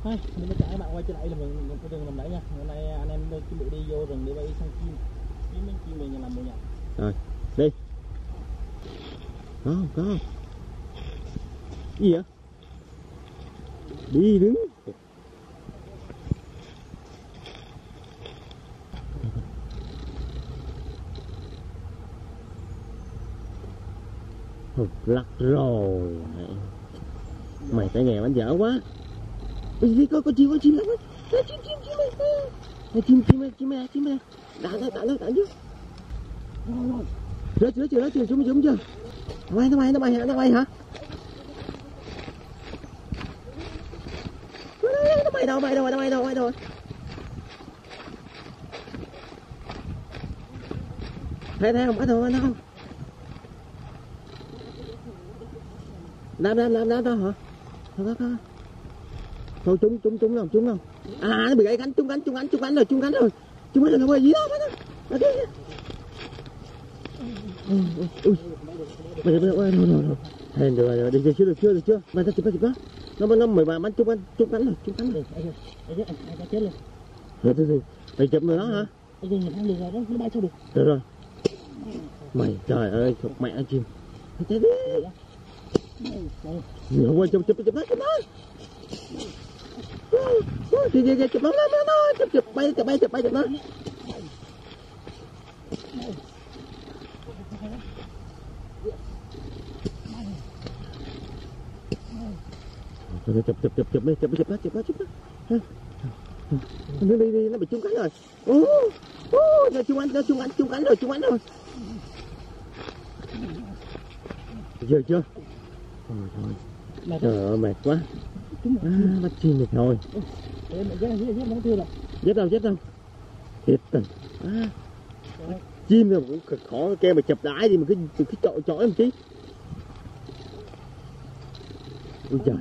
Thôi, mình mới chào các bạn quay trở lại là mình có rừng làm nãy nha. Hôm nay anh em chuẩn bị đi vô rừng để bay săn chim. Kiếm miếng chim mình làm mồi nhặt. Rồi, đi. Có. Gì vậy? Đi đứng. Lắc rồi. Mày tay nghề bánh dở quá. Đi có chim lắm. Chim này. Đạn chứ. Rớt xuống chưa? Nó bay hả? Nó bay đâu. Thấy không? Bắt đâu không? Đáp đó hả? Thôi trúng không? À, nó bị gãy cánh, trúng cánh rồi. Trúng cánh rồi không có gì đâu. Ui. Mày rồi. Hèn rồi, được chưa? Mày ta chụp đó. Nó 13 bắn trúng cánh rồi. Anh chết luôn. Rồi, mày chụp người đó hả? Nó bay sao được? Rồi. Mày trời ơi, chụp mẹ chim. Chết đi. Không quên chụp nó. Kìa, chụp nó. Chụp bay nó. Chụp nó. Nó đi, nó bị trúng cánh rồi. Nó trúng cánh rồi. Chưa. Trời ơi, mệt quá. Bắt chim được thôi. Dép đâu. Thiệt tình. Chim rồi cũng khó kêu mà chụp đái đi mà cái chọi một chí. Ôi trời.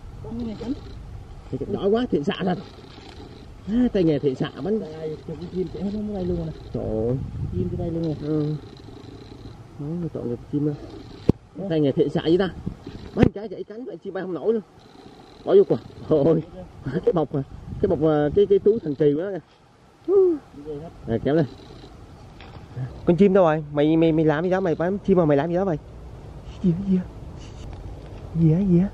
Thì đói quá, thiện xạ thật. Tay nghề thiện xạ bắn. Chim chạy hết nó bay luôn nè. Trời ơi. Chim cái bay luôn nè. Nói mà chọn được chim đâu. Tay nghề thiện xạ với ta. Bắn cái chạy cánh lại chim bay không nổi luôn. Bỏ vô quần. Ôi. Cái bọc cái túi thần kỳ của nó kìa. Kéo lên. Con chim đâu rồi? Mày làm gì đó, mày bắn chim mà mày làm gì đó mày? Gì á?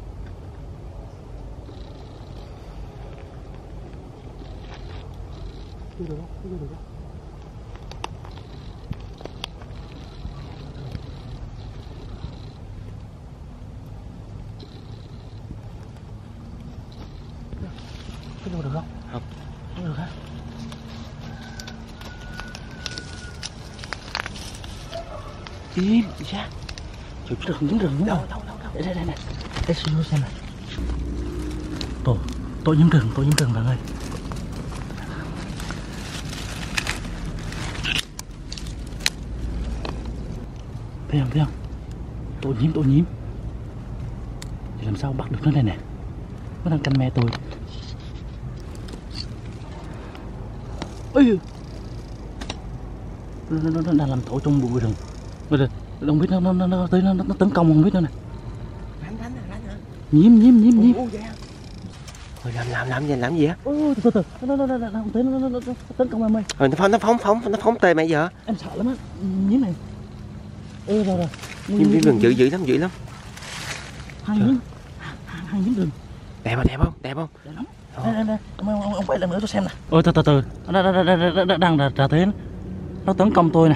Chưa được. Cái đâu được không? Không được hả? Chim, ra. Trời, những rừng đúng không? Đâu. Đây. Để xem này. Tổ nhiễm rừng bạn ơi. Thấy không? Tổ nhiễm. Thì làm sao bắt được nó đây nè? Nó đang canh me tôi. Ôi, nó đang làm tổ trong bụi rừng. Rồi không biết nó tới nó tấn công không biết nữa nè. Nhiễm. Rồi làm gì á? Từ nó tới nó tấn công em ơi. Rồi nó phóng tê mày giờ. Em sợ lắm á, nhiễm này. Rồi. Nhiễm rừng dữ lắm. Hàng nhiễm rừng. Đẹp không? Đẹp lắm. Đây. Ông quay lại nữa cho xem nè. Từ. Nó đang ra tới. Nó tấn công tôi nè.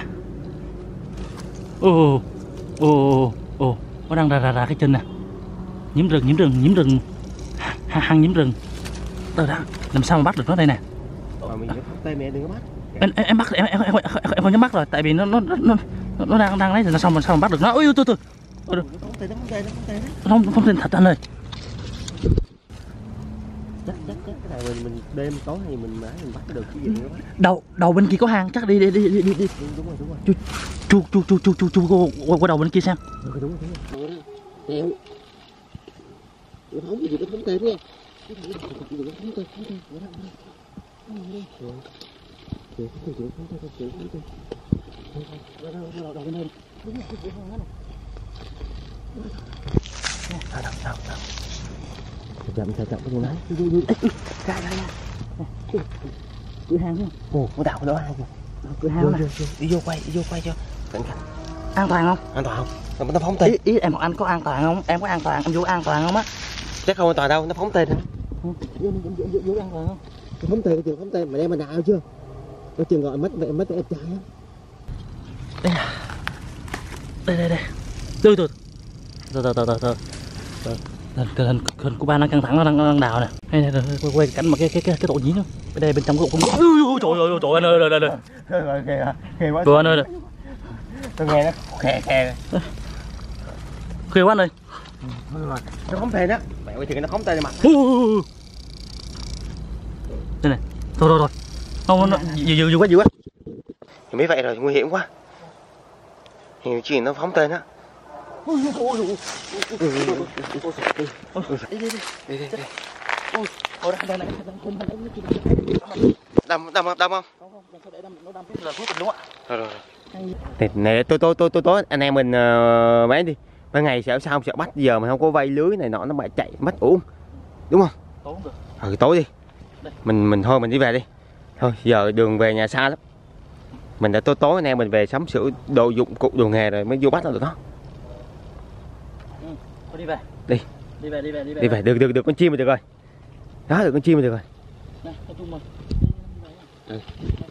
Nó đang ra cái chân nè. Nhiễm rừng. Hàng nhiễm rừng. Đó. Làm sao mà bắt được nó đây nè? Mình phóng tay mẹ đừng có bắt. Em bắt em không dám bắt rồi, tại vì nó đang lấy rồi sao mà bắt được nó. Ôi từ. Phóng tên thật anh ơi. Chắc cái này mình đêm tối hay mình bắt được cái gì nữa. Đầu bên kia có hang, chắc đi. Đúng rồi. Chu qua đầu bên kia xem. Đúng rồi. Theo. Nó phóng cái gì nó phóng tay đúng không? chậm cái gì đấy. Ra. Cửa hang không? Ồ, có đào cái đó hang kìa. Cửa hang này. Đi vô quay cho. Cẩn thận. An toàn không? An toàn không? Nó phóng tên. Ý em hỏi anh có an toàn không? Em có an toàn, em vô an toàn không á? Chắc không an toàn đâu, nó phóng tên. Vô an toàn không? Phóng tên, mà đem mình nào chưa? Có chừng gọi mất em trai á. Đây. Từ. Hình của ba nó căng thẳng, nó đang đào nè. Hay quay cảnh mà cái tổ nhí nữa. Bên đây bên trong cái cục. Trời ơi anh ơi. Rồi kìa quá. Vừa anh ơi. Tôi nghe nó khè. Khuya quá anh ơi. Nó phóng tên đó. Mẹ ơi thì nó phóng tên lên mặt. Đây này. Thôi. Không, nó dữ quá. Thì mấy vậy rồi nguy hiểm quá. Thì chuyện nó phóng tên á. Đi. Đâm không? Rồi. Thì này tôi anh em mình mấy đi. Ban ngày sợ sao sợ bắt giờ mà không có vây lưới này nọ nó bại chạy mất uổng. Đúng không? Tối đi. Mình thôi mình đi về đi. Thôi giờ đường về nhà xa lắm. Mình đã tối anh em mình về sắm sửa đồ dụng cụ đồ nghề rồi mới vô bắt nó được đó. Đi về. Đi về được con chim mà được rồi. Đó được con chim mà được rồi. Nè,